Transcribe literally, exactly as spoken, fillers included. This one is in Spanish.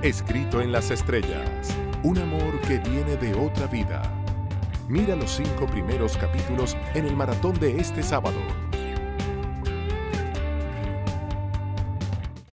Escrito en las estrellas, un amor que viene de otra vida. Mira los cinco primeros capítulos en el maratón de este sábado.